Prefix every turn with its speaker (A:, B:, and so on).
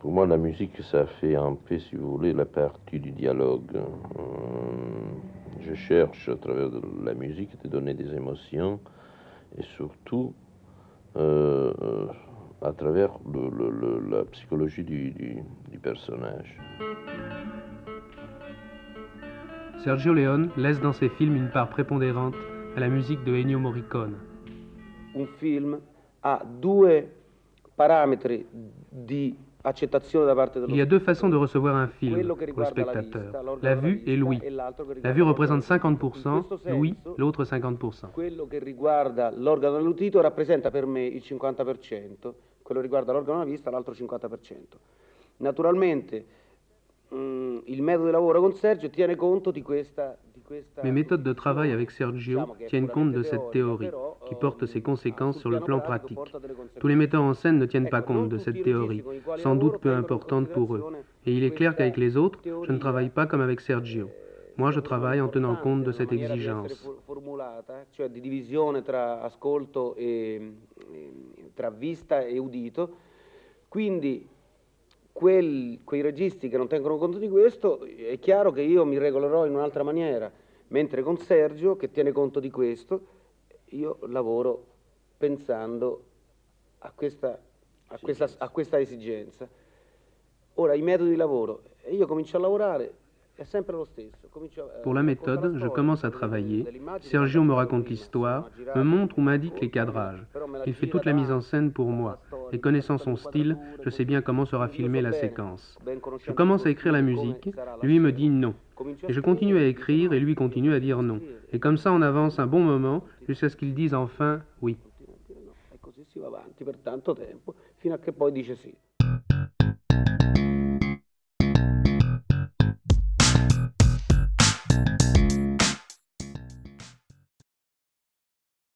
A: Pour moi, la musique, ça fait un peu, si vous voulez, la partie du dialogue. Je cherche, à travers de la musique, de donner des émotions et surtout à travers la psychologie du personnage.
B: Sergio Leone laisse dans ses films une part prépondérante à la musique de Ennio Morricone.
C: Un film a due parametri di accettazione da parte dello
B: Il y a deux façons de recevoir un film pour le spectateur, la vue et l'ouïe. La vue représente 50%, l'ouïe l'autre 50%.
C: Quello che riguarda l'organo dell'udito rappresenta per me il 50%, quello che riguarda l'organo della vista l'altro 50%. Naturalmente il metodo di lavoro con Sergio tiene conto di questa...
B: Mes méthodes de travail avec Sergio tiennent compte de cette théorie, qui porte ses conséquences sur le plan pratique. Tous les metteurs en scène ne tiennent pas compte de cette théorie, sans doute peu importante pour eux. Et il est clair qu'avec les autres, je ne travaille pas comme avec Sergio. Moi, je travaille en tenant compte de cette exigence.
C: Cioè di divisione tra ascolto tra vista e udito. Quindi quei registi che non tengono conto di questo, è chiaro che io mi regolerò in un'altra maniera, mentre con Sergio, che tiene conto di questo, io lavoro pensando a questa esigenza. Ora, i metodi di lavoro, io comincio a lavorare, è sempre lo stesso.
B: Pour la méthode, je commence à travailler. Sergio me raconte l'histoire, me montre ou m'indique les cadrages. Il fait toute la mise en scène pour moi. Et connaissant son style, je sais bien comment sera filmée la séquence. Je commence à écrire la musique, lui me dit non. Et je continue à écrire et lui continue à dire non. Et comme ça, on avance un bon moment jusqu'à ce qu'il dise enfin oui.
C: E così si va avanti per tanto tempo, fino a che poi dice sì.